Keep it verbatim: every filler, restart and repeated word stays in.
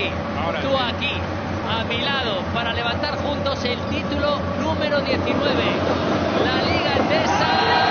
Ahora tú sí. Aquí, a mi lado, para levantar juntos el título número diecinueve. La Liga Endesa.